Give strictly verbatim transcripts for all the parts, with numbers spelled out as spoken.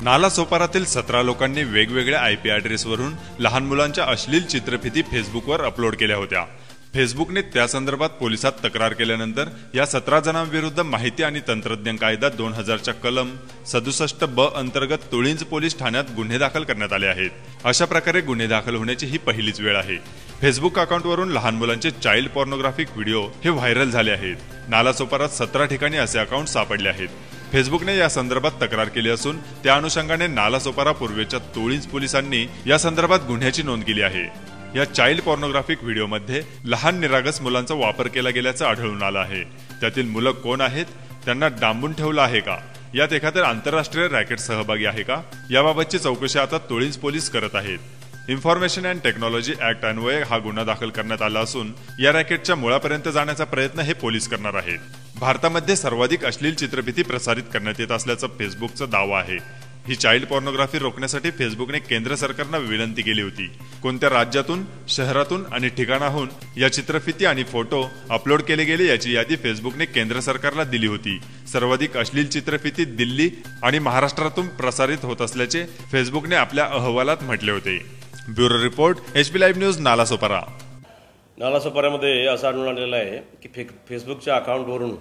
नालासोपारातील सतरा लोकांनी वेगवेगळ्या आय पी ॲड्रेसवरून लहान मुलांच्या अश्लील चित्रफिती फेसबुकवर अपलोड केल्या होत्या। फेसबुकने त्या संदर्भात पोलिसात तक्रार केल्यानंतर या सतरा जणांविरुद्ध माहिती आणि तंत्रज्ञान कायदा दोन हजारच्या कलम सदुसष्ट ब अंतर्गत तुळींज पोलीस ठाण्यात गुन्हे दाखल करण्यात आले आहेत। अशा प्रकारे गुन्हे दाखल होण्याची ही पहिलीच वेळ आहे। फेसबुक अकाउंटवरून लहान मुलांचे चाइल्ड पॉर्नोग्राफिक व्हिडिओ हे व्हायरल झाले आहेत। नालासोपारात सतरा ठिकाणी असे अकाउंट सापडले आहेत। फेसबुकने या संदर्भात तक्रार केली असून त्या अनुषंगाने नालासोपारा पूर्वेच्या तुळींज पोलिसांनी या संदर्भात गुन्ह्याची नोंद केली आहे। या चाइल्ड पॉर्नोग्राफिक व्हिडिओमध्ये लहान निरागस मुलांचा वापर केला गेल्याचं आढळून आलं आहे। त्यातील मुलं कोण आहेत, त्यांना डांबून ठेवलं आहे का, यात एखादं आंतरराष्ट्रीय रॅकेट सहभागी आहे का, याबाबतची चौकशी आता तुळींज पोलीस करत आहेत। इन्फॉर्मेशन अँड टेक्नॉलॉजी ऍक्ट अन्वये हा गुन्हा दाखल करण्यात आला असून या रॅकेटच्या मुळापर्यंत जाण्याचा प्रयत्न हे पोलीस करणार आहेत। भारतामध्ये सर्वाधिक अश्लील चित्रफिती प्रसारित करण्यात येत असल्याचा फेसबुकचा दावा आहे। ही चाइल्ड पॉर्नोग्राफी रोखण्यासाठी फेसबुकने केंद्र सरकारला विनंती केली होती। कोणत्या राज्यातून, शहरातून आणि ठिकाणाहून या चित्रफिती आणि फोटो अपलोड केले गेले याची यादी फेसबुकने केंद्र सरकारला दिली होती। सर्वाधिक अश्लील चित्रफिती दिल्ली आणि महाराष्ट्रातून प्रसारित होत असल्याचे फेसबुकने आपल्या अहवालात म्हटले होते। Bureau report, H P live news, Nalasopara. नालासोपाऱ्यामध्ये असं आढळून आलेलं आहे की फे फेसबुकच्या अकाउंटवरून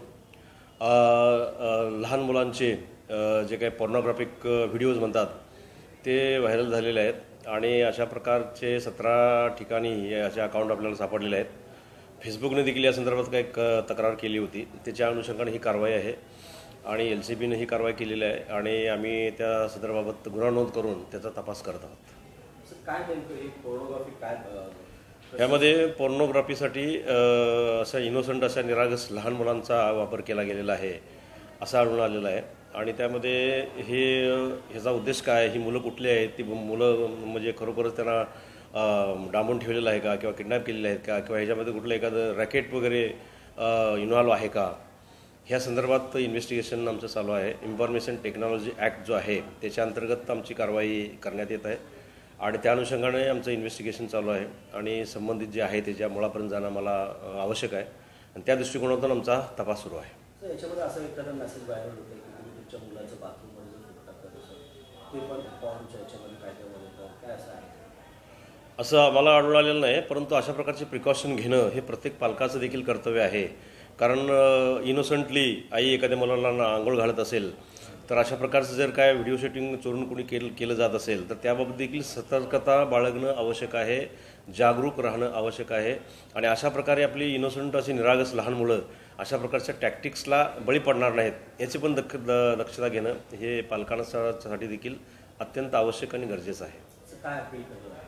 लहान मुलांचे जे काही पॉर्नोग्राफिक व्हिडिओज म्हणतात ते व्हायरल झालेले आहेत आणि अशा प्रकारचे सतरा ठिकाणी असे अकाउंट आपल्याला सापडलेले आहेत। फेसबुकने देखील या संदर्भात काही तक्रार केली होती, त्याच्या अनुषंगाने ही कारवाई आहे आणि एल सी बीने ही कारवाई केलेली आहे आणि आम्ही त्या संदर्भात गुन्हा नोंद करून त्याचा तपास करत आहोत। काय नेमकं एक पॉर्नोग्राफी काय यामध्ये पॉर्नोग्राफीसाठी अशा इनोसंट अशा निरागस लहान मुलांचा वापर केला गेलेला आहे असं आढळून आलेलं आहे आणि त्यामध्ये हे ह्याचा उद्देश काय, ही मुलं कुठली आहेत, ती मुलं म्हणजे खरोखरच त्यांना डांबून ठेवलेलं आहे का किंवा किडनॅप केलेले आहेत का किंवा ह्याच्यामध्ये कुठलं एखादं रॅकेट वगैरे इन्व्हॉल्व आहे का, ह्या संदर्भात इन्व्हेस्टिगेशन आमचं चालू आहे। इन्फॉर्मेशन टेक्नॉलॉजी ॲक्ट जो आहे त्याच्या अंतर्गत आमची कारवाई करण्यात येत आहे आणि त्या अनुषंगाने आमचं इन्व्हेस्टिगेशन चालू आहे आणि संबंधित जे आहे त्याच्या मुळापर्यंत जाणं मला आवश्यक आहे आणि त्या दृष्टिकोनातून आमचा तपास सुरू आहे। याच्यामध्ये असं एखादा मेसेज व्हायरल होतं की तुम्ही तुमच्या मुलाचं बाथरूममध्ये जर फोटो टाकत असाल ते पण पॉर्नच्या याच्यामध्ये कायद्यामध्ये काय असं आहे असं आम्हाला आढळून आलेलं नाही, परंतु अशा प्रकारचे प्रिकॉशन घेणं हे प्रत्येक पालकाचं देखील कर्तव्य आहे। कारण इनोसंटली आई एखाद्या मुलाला आंघोळ घालत असेल तर अशा प्रकारचं जर काय व्हिडिओ शूटिंग चोरून कोणी केलं केलं जात असेल तर त्याबाबत देखील सतर्कता बाळगणं आवश्यक आहे, जागरूक राहणं आवश्यक आहे आणि अशा प्रकारे आपली इनोसंट अशी निरागस लहान मुलं अशा प्रकारच्या टॅक्टिक्सला बळी पडणार नाहीत याची पण दक्ष दक्षता घेणं हे पालकांसाठी देखील अत्यंत आवश्यक आणि गरजेचं आहे। काय अपील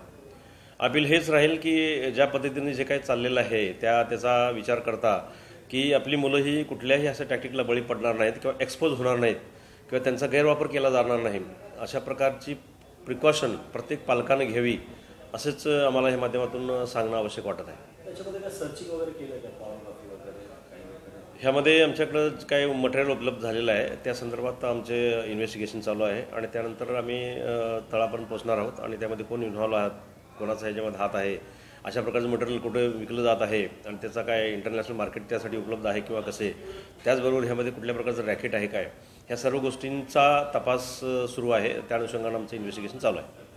अपील हेच राहील की ज्या पद्धतीने जे काही चाललेलं आहे त्या त्याचा विचार करता की आपली मुलं ही कुठल्याही अशा टॅक्टिकला बळी पडणार नाहीत किंवा एक्सपोज होणार नाहीत किंवा त्यांचा गैरवापर केला जाणार नाही, अशा प्रकारची प्रिकॉशन प्रत्येक पालकाने घ्यावी असेच आम्हाला या माध्यमातून सांगणं आवश्यक वाटत आहे। त्याच्यामध्ये काय सर्चिंग वगैरे केलं का पॉर्नोग्राफी वगैरे ह्यामध्ये आमच्याकडं काही मटेरियल उपलब्ध झालेलं आहे त्या संदर्भात आमचे इन्व्हेस्टिगेशन चालू आहे आणि त्यानंतर आम्ही तळापर्यंत पोहोचणार आहोत आणि त्यामध्ये कोण इन्व्हॉल्व आहात, कोणाचा ह्याच्यामध्ये हात आहे, अशा प्रकारचं मटेरियल कुठे विकलं जात आहे आणि त्याचा काय इंटरनॅशनल मार्केट त्यासाठी उपलब्ध आहे किंवा कसे, त्याचबरोबर ह्यामध्ये कुठल्या प्रकारचं रॅकेट आहे काय, ह्या सर्व गोष्टींचा तपास सुरू आहे। त्या अनुषंगाने आमचं इन्व्हेस्टिगेशन चालू आहे।